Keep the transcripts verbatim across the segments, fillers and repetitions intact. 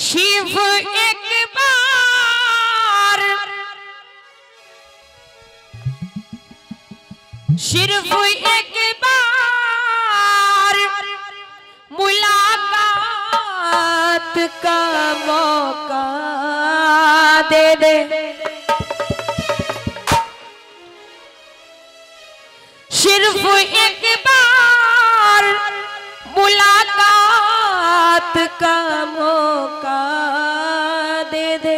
शिव एक बार सिर्फ एक बार मुलाकात का मौका दे दे। सिर्फ एक बार मुलाकात का मौका दे दे।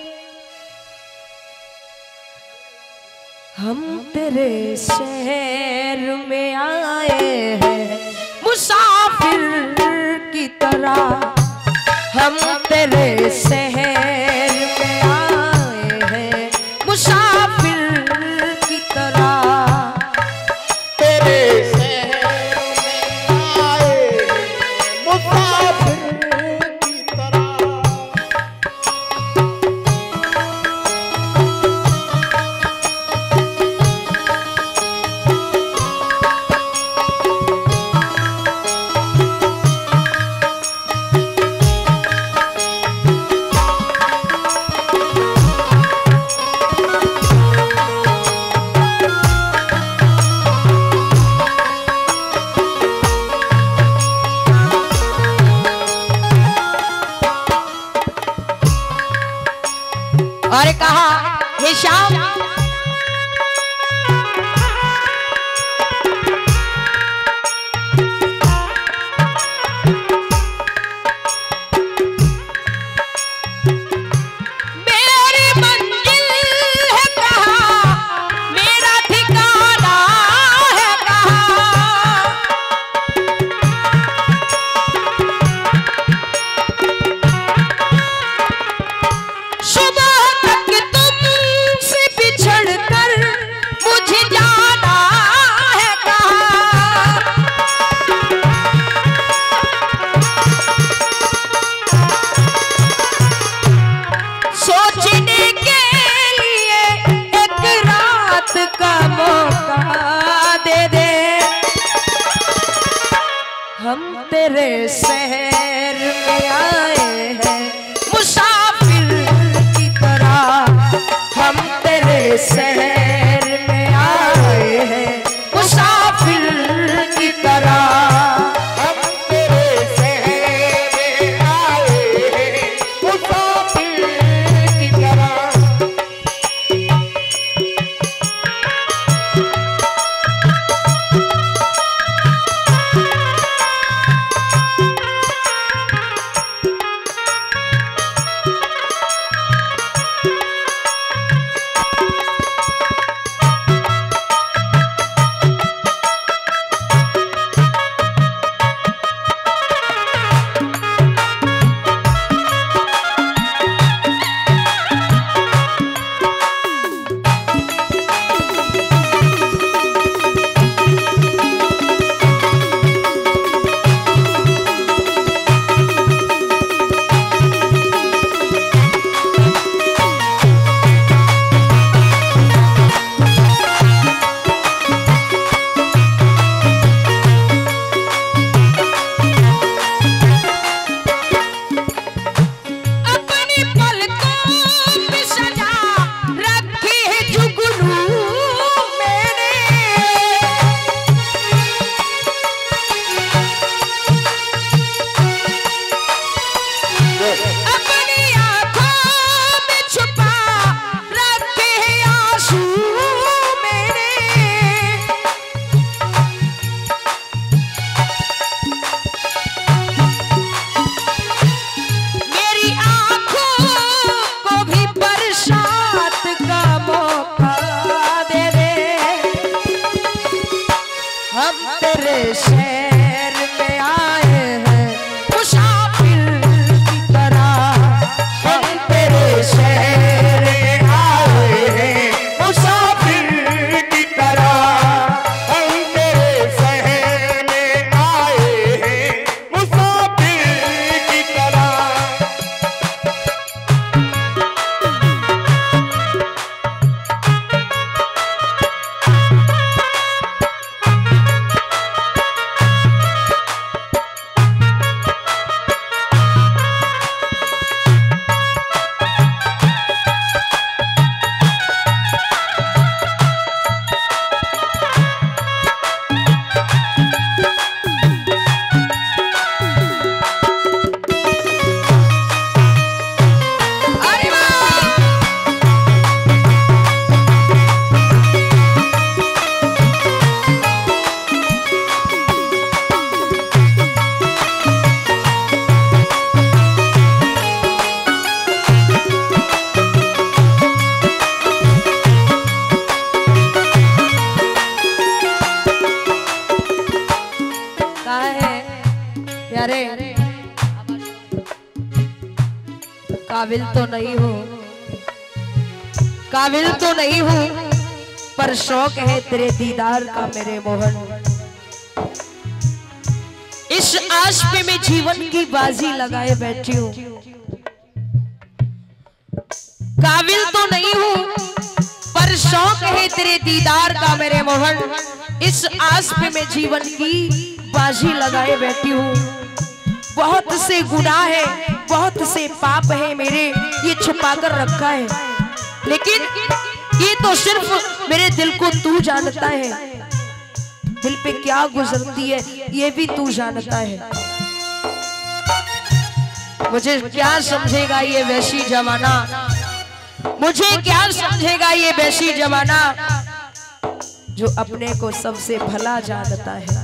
हम तेरे शहर में आए हैं मुसाफिर की तरह। हम तेरे शहर में आए हैं मुसाफिर की तरह। तेरे शहर में आए मुसाफिर की तरह। और कहा हे श्याम मेरी मंजिल है कहाँ, मेरा ठिकाना है कहाँ। सुबह हम तेरे शहर में आए हैं मुसाफिर की तरह। हम तेरे शहर में आए हैं मुसाफिर की तरह। हम तेरे शहर में आए हैं मुसाफिर की तरह। हम तेरे शहर में आए हैं मुसाफिर की तरह। हम तेरे शहर में आए हैं मुसाफिर की तरह। हम तेरे शहर में आए हैं मुसाफिर की तरह। प्यारे, काबिल तो नहीं हूँ, काबिल तो नहीं हूँ, पर शौक है तेरे दीदार का मेरे मोहन। इस आश पे मैं जीवन की बाजी लगाए बैठी हूँ। काबिल तो नहीं हूँ, पर शौक है तेरे दीदार का मेरे मोहन। इस आस पे मैं जीवन की बाजी लगाए बैठी हूँ। बहुत से गुनाह है, बहुत से पाप है मेरे, ये छुपा कर रखा है, लेकिन ये तो सिर्फ मेरे दिल को तू जानता है। दिल पे क्या गुजरती है ये भी तू जानता है। मुझे क्या समझेगा ये वैसी जमाना, मुझे क्या समझेगा ये वैसी जमाना, जो अपने को सबसे भला जानता है।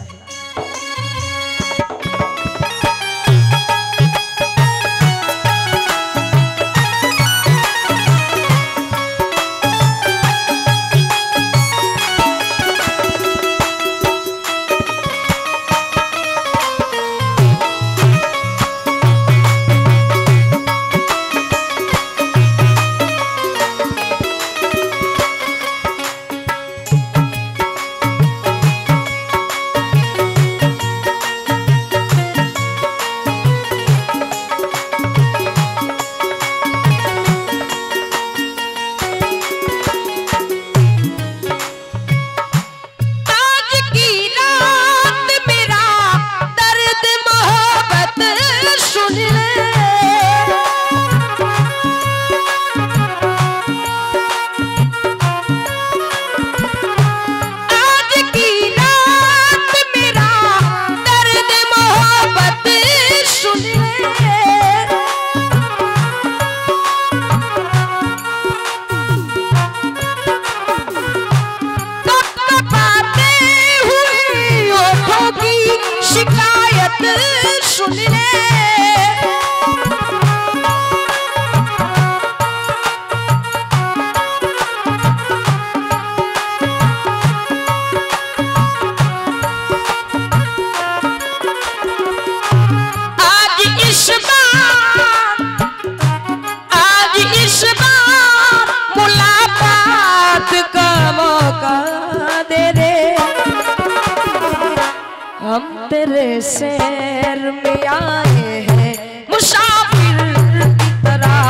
हम तेरे शहर में आए हैं मुसाफिर की तरह,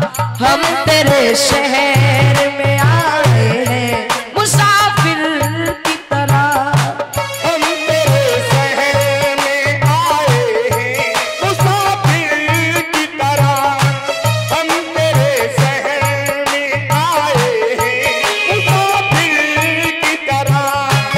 हम तेरे शहर में आए हैं मुसाफिर की तरह, हम तेरे शहर में आए हैं मुसाफिर की तरह, हम तेरे शहर में आए हैं मुसाफिर की तरह।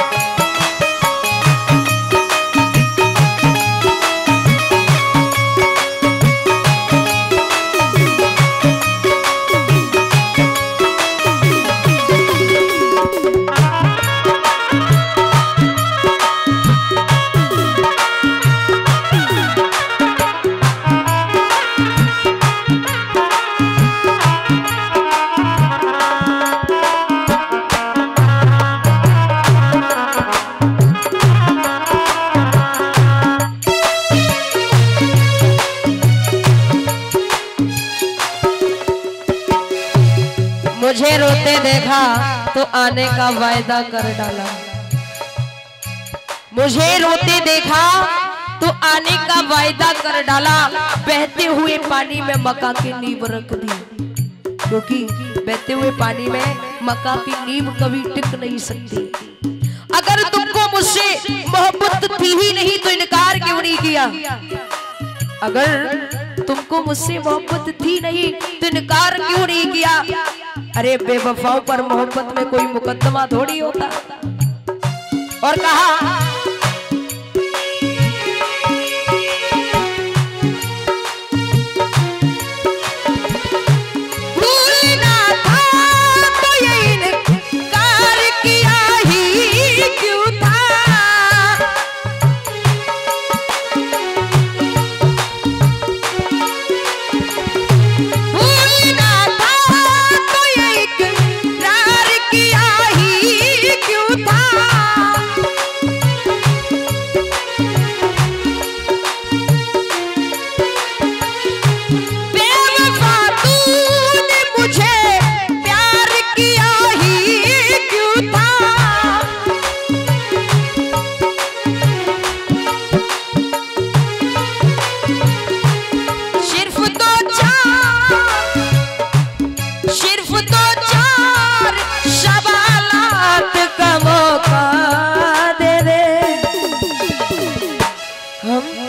मुझे रोते देखा तो आने का वायदा कर डाला, मुझे रोते देखा तो आने का वायदा कर डाला, बहते हुए पानी में मक्का की नींव रख दी, क्योंकि बहते हुए पानी में मक्का की नींव कभी टिक नहीं सकती। अगर तुमको मुझसे मोहब्बत थी ही नहीं तो इनकार क्यों नहीं किया? अगर तुमको मुझसे मोहब्बत थी नहीं तो इनकार क्यों नहीं किया? अरे बेवफाओं पर मोहब्बत में कोई मुकदमा थोड़ी होता। और कहा भूलना था तो ये इनकार किया ही क्यों था?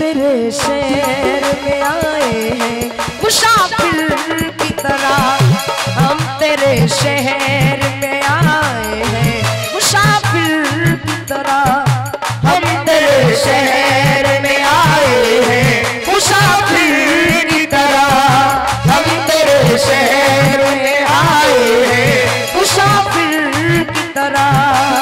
तेरे शहर में आए हैं मुसाफिर की तरह, हम तेरे शहर में आए हैं मुसाफिर की तरह, हम तेरे शहर में आए हैं मुसाफिर की तरह, हम तेरे शहर में आए हैं मुसाफिर की तरह।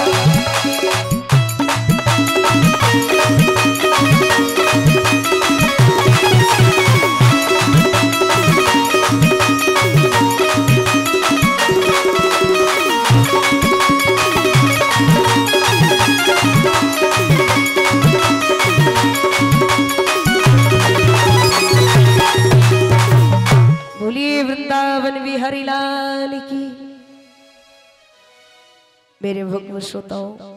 बोलिए वृंदावन बिहारी लाल की। मेरे भक्त श्रोताओं,